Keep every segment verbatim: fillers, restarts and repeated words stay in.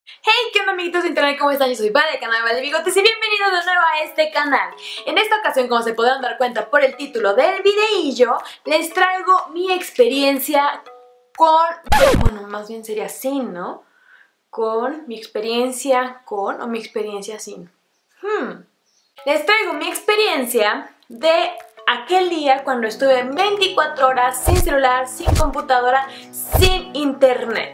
Hey, ¿qué onda amiguitos de internet? ¿Cómo están? Yo soy Vale, del canal Vale Bigotes y bienvenidos de nuevo a este canal. En esta ocasión, como se podrán dar cuenta por el título del videillo, les traigo mi experiencia con... Bueno, más bien sería sin, ¿no? Con mi experiencia con o mi experiencia sin. Hmm. Les traigo mi experiencia de aquel día cuando estuve veinticuatro horas sin celular, sin computadora, sin internet.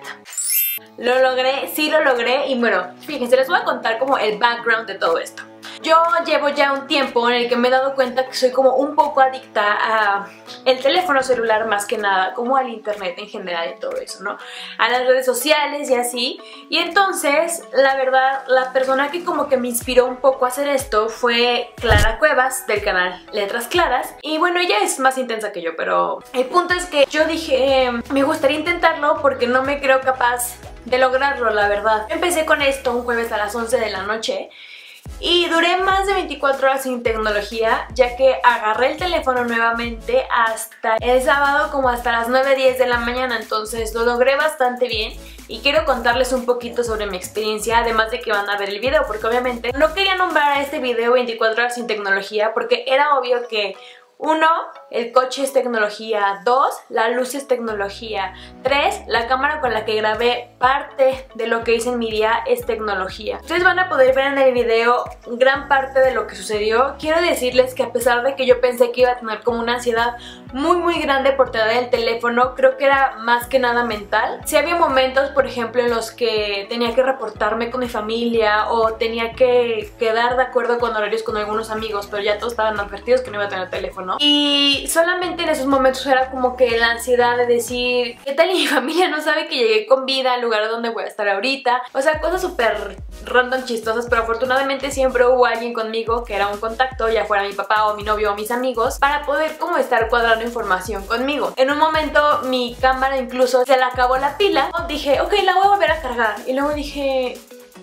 Lo logré, sí lo logré y bueno, fíjense, les voy a contar como el background de todo esto. Yo llevo ya un tiempo en el que me he dado cuenta que soy como un poco adicta a el teléfono celular más que nada, como al internet en general y todo eso, ¿no? A las redes sociales y así. Y entonces, la verdad, la persona que como que me inspiró un poco a hacer esto fue Clara Cuevas, del canal Letras Claras. Y bueno, ella es más intensa que yo, pero el punto es que yo dije, eh, me gustaría intentarlo porque no me creo capaz de lograrlo, la verdad. Empecé con esto un jueves a las once de la noche. Y duré más de veinticuatro horas sin tecnología, ya que agarré el teléfono nuevamente hasta el sábado como hasta las nueve diez de la mañana, entonces lo logré bastante bien y quiero contarles un poquito sobre mi experiencia, además de que van a ver el video, porque obviamente no quería nombrar a este video veinticuatro horas sin tecnología porque era obvio que uno, el coche es tecnología. Dos, la luz es tecnología. Tres, la cámara con la que grabé parte de lo que hice en mi día es tecnología. Ustedes van a poder ver en el video gran parte de lo que sucedió. Quiero decirles que a pesar de que yo pensé que iba a tener como una ansiedad muy muy grande por tener el teléfono, creo que era más que nada mental. Sí había momentos, por ejemplo, en los que tenía que reportarme con mi familia o tenía que quedar de acuerdo con horarios con algunos amigos, pero ya todos estaban advertidos que no iba a tener teléfono, ¿no? Y solamente en esos momentos era como que la ansiedad de decir, ¿qué tal y mi familia no sabe que llegué con vida al lugar donde voy a estar ahorita? O sea, cosas súper random chistosas, pero afortunadamente siempre hubo alguien conmigo que era un contacto, ya fuera mi papá o mi novio o mis amigos, para poder como estar cuadrando información conmigo. En un momento mi cámara incluso se le acabó la pila. Dije, ok, la voy a volver a cargar. Y luego dije,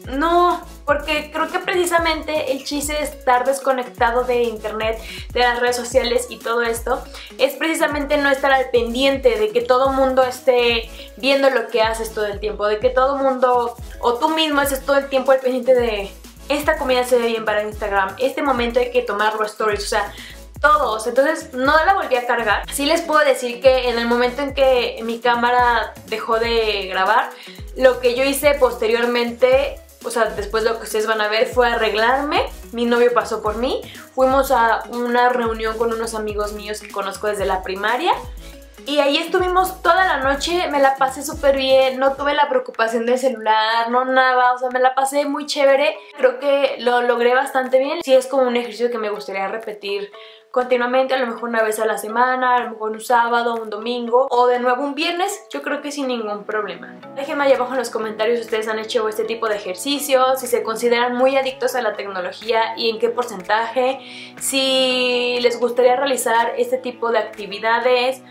no, porque creo que precisamente el chiste de estar desconectado de internet, de las redes sociales y todo esto, es precisamente no estar al pendiente de que todo mundo esté viendo lo que haces todo el tiempo, de que todo mundo, o tú mismo estés todo el tiempo al pendiente de esta comida se ve bien para Instagram, este momento hay que tomarlo stories, o sea, todos. Entonces no la volví a cargar. Sí les puedo decir que en el momento en que mi cámara dejó de grabar, lo que yo hice posteriormente, o sea, después lo que ustedes van a ver, fue arreglarme. Mi novio pasó por mí, fuimos a una reunión con unos amigos míos que conozco desde la primaria y ahí estuvimos toda la noche, me la pasé súper bien, no tuve la preocupación del celular, no nada, o sea, me la pasé muy chévere. Creo que lo logré bastante bien. Sí, es como un ejercicio que me gustaría repetir continuamente, a lo mejor una vez a la semana, a lo mejor un sábado, un domingo o de nuevo un viernes, yo creo que sin ningún problema. Déjenme ahí abajo en los comentarios si ustedes han hecho este tipo de ejercicios, si se consideran muy adictos a la tecnología y en qué porcentaje, si les gustaría realizar este tipo de actividades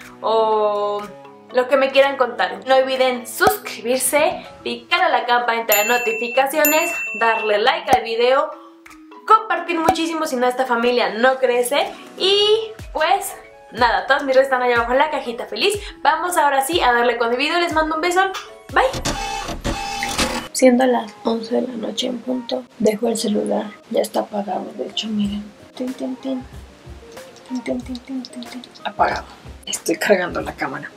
o lo que me quieran contar. No olviden suscribirse, picar a la campanita de notificaciones, darle like al video, compartir muchísimo, si no esta familia no crece. Y pues nada, todas mis redes están allá abajo en la cajita feliz. Vamos ahora sí a darle con el video, les mando un beso, bye. Siendo las once de la noche en punto, dejo el celular, ya está apagado, de hecho miren, tin, tin, tin. Tin, tin, tin, tin, tin, tin. Apagado. Estoy cargando la cámara.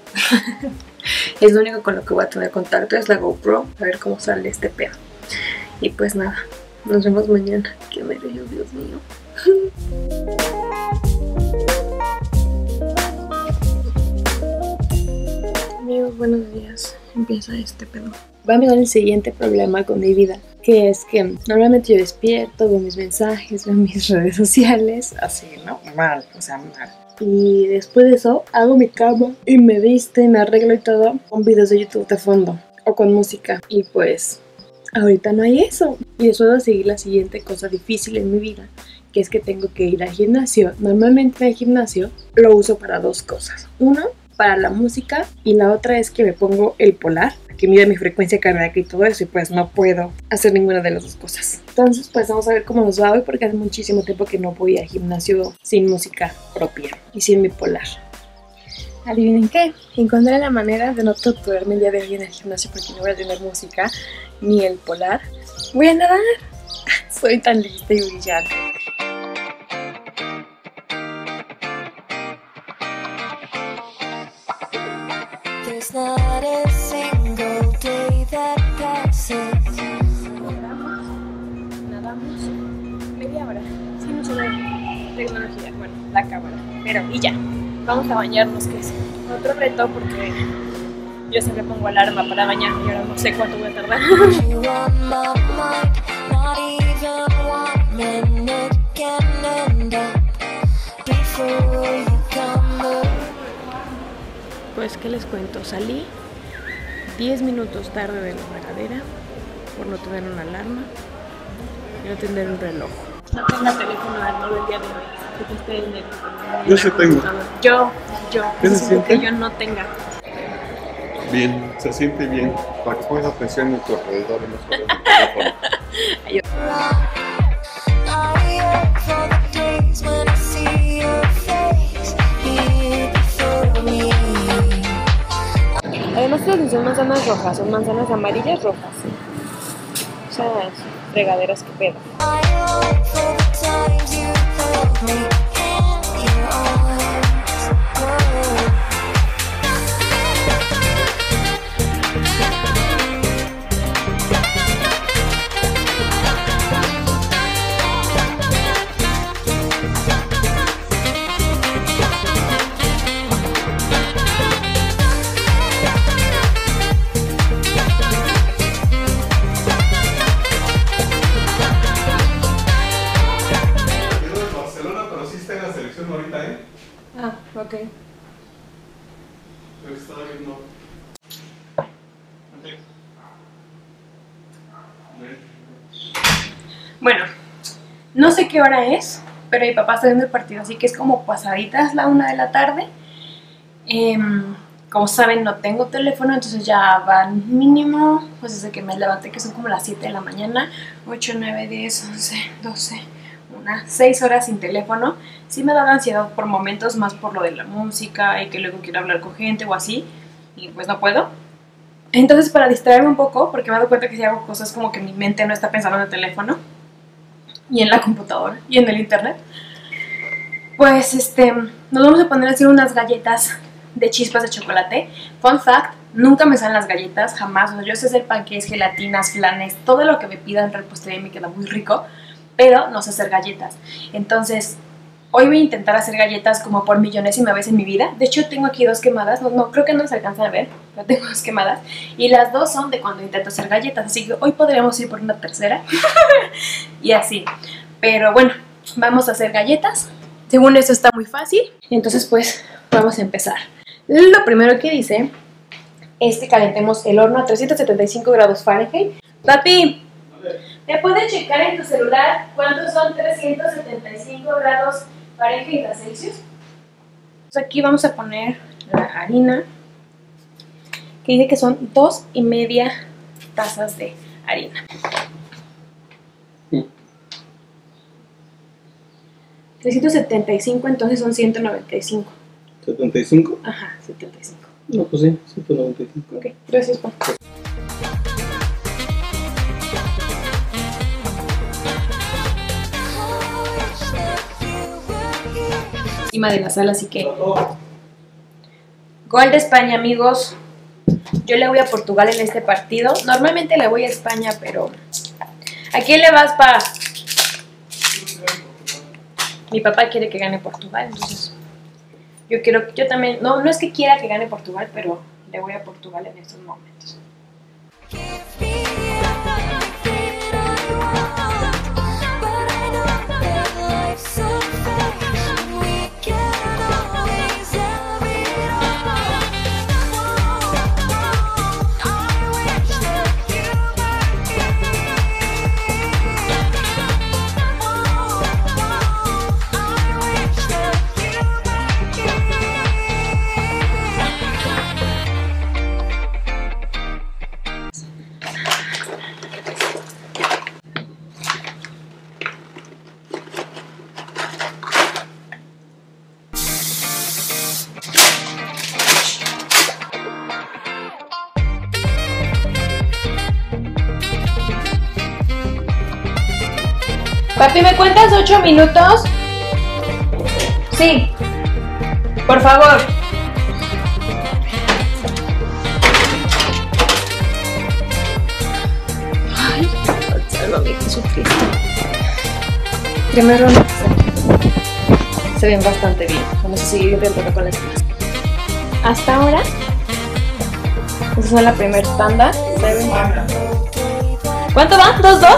Es lo único con lo que voy a tener contacto, es la GoPro, a ver cómo sale este pedo. Y pues nada, nos vemos mañana. Qué merecido, Dios mío. Amigos, buenos días. Empieza este pedo. Va a empezar el siguiente problema con mi vida, que es que normalmente yo despierto, veo mis mensajes, veo mis redes sociales, así, ¿no? Mal, o sea, mal. Y después de eso, hago mi cama y me viste, me arreglo y todo con videos de YouTube de fondo o con música. Y pues ahorita no hay eso. Y eso va a seguir la siguiente cosa difícil en mi vida, que es que tengo que ir al gimnasio. Normalmente el gimnasio lo uso para dos cosas. Uno, para la música, y la otra es que me pongo el polar, que mide mi frecuencia cardíaca y todo eso, y pues no puedo hacer ninguna de las dos cosas. Entonces pues vamos a ver cómo nos va hoy, porque hace muchísimo tiempo que no voy al gimnasio sin música propia y sin mi polar. Adivinen qué, encontré la manera de no torturarme el día de hoy en el gimnasio porque no voy a tener música. miel polar. Voy a nadar. Soy tan lista y brillante. There's not a single day that passes. Nadamos, nadamos media hora. Sí, mucho de tecnología, bueno, la cámara. Pero y ya, vamos a bañarnos, que es otro reto porque yo siempre pongo alarma para bañarme y ahora no sé cuánto voy a tardar. You on my mind, not even one minute can end up before you come. Pues, ¿qué les cuento? Salí diez minutos tarde de la regadera por no tener una alarma y no tener un reloj. No tengo teléfono todo el día de hoy, que esté en el, en Yo sí tengo. Yo, yo, ¿Qué se necesito siente? que yo no tenga. Bien, se siente bien. Para que pongas atención en tu alrededor y no solo en tu teléfono. I yearn for the days when I see your face here before me. Además, estas no son manzanas rojas, son manzanas amarillas rojas. Esas regaderas que pedo. I long for the times you held me in your arms. Oh. Ahorita, ¿eh? Ah, ok. Creo que estaba viendo. Bueno, no sé qué hora es, pero mi papá está viendo el partido, así que es como pasaditas la una de la tarde. Eh, como saben, no tengo teléfono, entonces ya van mínimo, pues desde que me levanté, que son como las siete de la mañana, ocho, nueve, diez, once, doce, unas seis horas sin teléfono. Sí me da ansiedad por momentos, más por lo de la música y que luego quiero hablar con gente o así, y pues no puedo. Entonces, para distraerme un poco, porque me he dado cuenta que si hago cosas como que mi mente no está pensando en el teléfono y en la computadora y en el internet, pues este, nos vamos a poner a hacer unas galletas de chispas de chocolate. Fun fact, nunca me salen las galletas, jamás. O sea, yo sé hacer panqueques, gelatinas, flanes, todo lo que me pidan en repostería me queda muy rico, pero no sé hacer galletas. Entonces, hoy voy a intentar hacer galletas como por millonésima vez en mi vida. De hecho, tengo aquí dos quemadas, no, no creo que no se alcanzan a ver, pero tengo dos quemadas. Y las dos son de cuando intento hacer galletas, así que hoy podríamos ir por una tercera. Y así. Pero bueno, vamos a hacer galletas. Según eso está muy fácil. Entonces pues vamos a empezar. Lo primero que dice es que calentemos el horno a trescientos setenta y cinco grados Fahrenheit. Papi, ¿me puedes checar en tu celular cuántos son trescientos setenta y cinco grados Fahrenheit a Celsius? Pues aquí vamos a poner la harina, que dice que son dos y media tazas de harina. trescientos setenta y cinco, entonces son ciento noventa y cinco. ¿setenta y cinco? Ajá, setenta y cinco. No, pues sí, ciento noventa y cinco. Ok, gracias, Juan. Encima de la sala, así que gol de España, amigos. Yo le voy a Portugal en este partido. Normalmente le voy a España, pero ¿a quién le vas, pa? Mi papá quiere que gane Portugal, entonces yo quiero, yo también, no, no es que quiera que gane Portugal, pero le voy a Portugal en estos momentos. Papi, ¿me cuentas ocho minutos? Sí. Por favor. Ay, sálvame, Jesucristo. Primero no. Se ven bastante bien. Vamos a seguir intentando con las demás. Hasta ahora, esa es la primera tanda. ¿Cuánto va? ¿Dos, dos?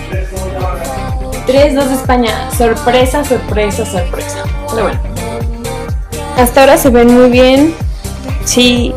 tres dos de España. Sorpresa, sorpresa, sorpresa. Pero bueno. Hasta ahora se ven muy bien. Sí.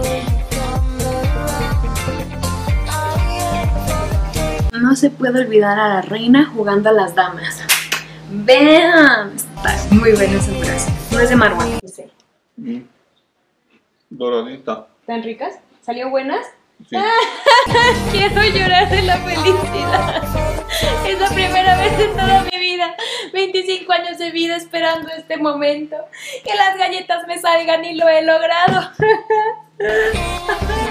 No se puede olvidar a la reina jugando a las damas. Vean. Está muy buena esa frase. No es de mármol. Sí. Mm. Doradita. ¿Están ricas? ¿Salió buenas? Sí. Quiero llorar de la felicidad. Es la primera vez en toda mi vida, veinticinco años de vida esperando este momento, que las galletas me salgan y lo he logrado.